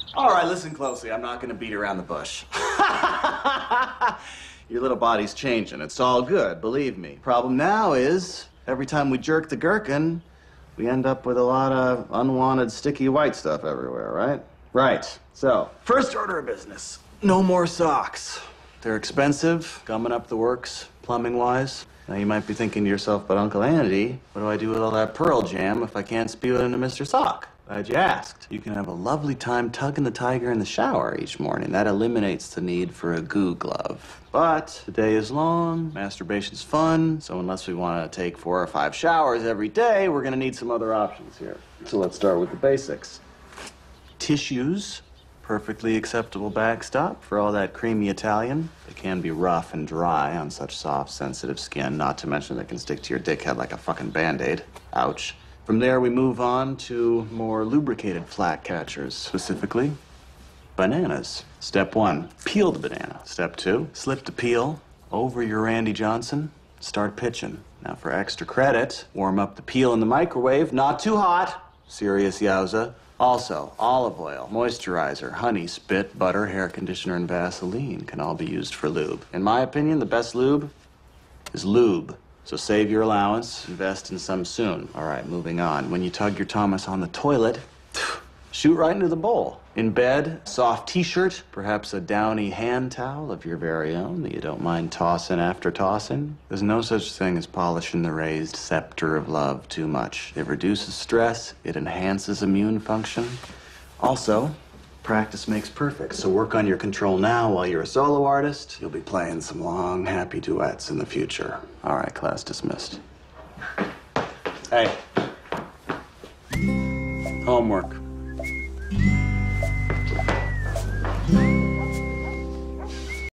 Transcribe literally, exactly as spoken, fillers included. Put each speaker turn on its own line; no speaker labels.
All right, listen closely. I'm not gonna beat around the bush. Your little body's changing. It's all good, believe me. Problem now is, every time we jerk the gherkin, we end up with a lot of unwanted sticky white stuff everywhere, right? Right. So, first order of business, no more socks. They're expensive, gumming up the works, plumbing-wise. Now, you might be thinking to yourself, but Uncle Andy, what do I do with all that Pearl Jam if I can't spew it into Mister Sock? Glad you asked. You can have a lovely time tugging the tiger in the shower each morning. That eliminates the need for a goo glove. But the day is long, masturbation's fun, so unless we want to take four or five showers every day, we're going to need some other options here. So let's start with the basics. Tissues, perfectly acceptable backstop for all that creamy Italian. They can be rough and dry on such soft, sensitive skin, not to mention they can stick to your dickhead like a fucking Band-Aid. Ouch. From there, we move on to more lubricated flat catchers, specifically bananas. Step one, peel the banana. Step two, slip the peel over your Randy Johnson, start pitching. Now for extra credit, warm up the peel in the microwave, not too hot, serious yowza. Also, olive oil, moisturizer, honey, spit, butter, hair conditioner, and Vaseline can all be used for lube. In my opinion, the best lube is lube. So save your allowance, invest in some soon. All right, moving on. When you tug your Thomas on the toilet, shoot right into the bowl. In bed, soft t-shirt, perhaps a downy hand towel of your very own that you don't mind tossing after tossing. There's no such thing as polishing the raised scepter of love too much. It reduces stress, it enhances immune function. Also, practice makes perfect, so work on your control now while you're a solo artist. You'll be playing some long, happy duets in the future. All right, class dismissed. Hey. Homework.